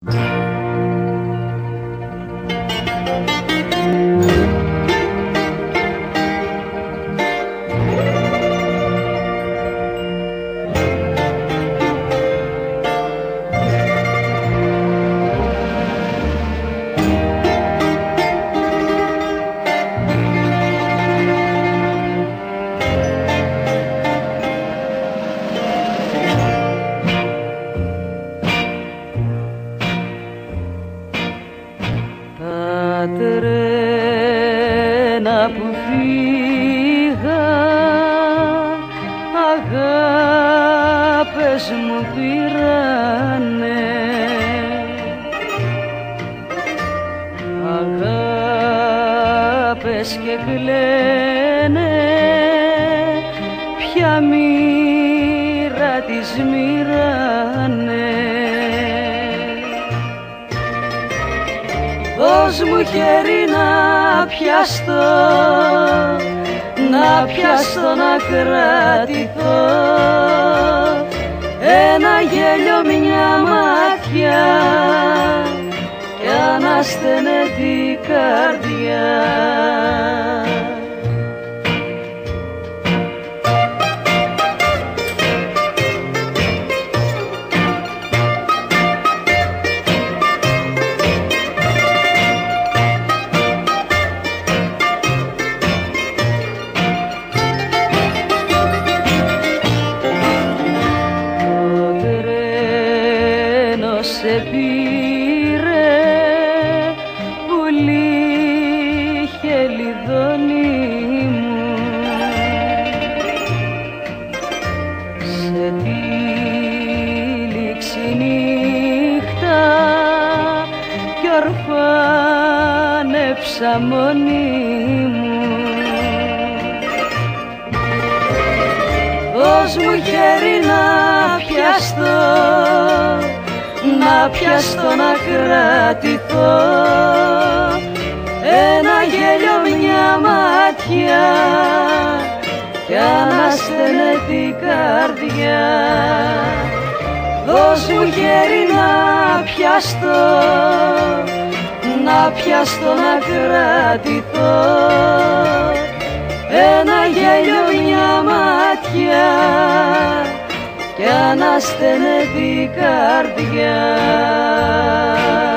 Τα τρένα που φύγα, αγάπες μου πήρανε, αγάπες και κλαίνε, ποια μοίρα τις μοίρανε. Δώσ' μου χέρι να πιαστώ, να πιαστώ, να κρατηθώ, ένα γέλιο, μια ματιά κι αναστενετή καρδιά. Σε πήρε πουλί χελιδόνι μου, σε τύλιξη νύχτα κι ορφάνεψα μόνη μου. Δώσ' μου χέρι να πιαστώ, να πιαστώ, να κρατηθώ, ένα γέλιο, μια ματιά κι αναστενετή καρδιά. Δώσ' μου χέρι να πιαστώ, να πιαστώ, να κρατηθώ, ένα γέλιο, μια ματιά κι αναστενετή καρδιά.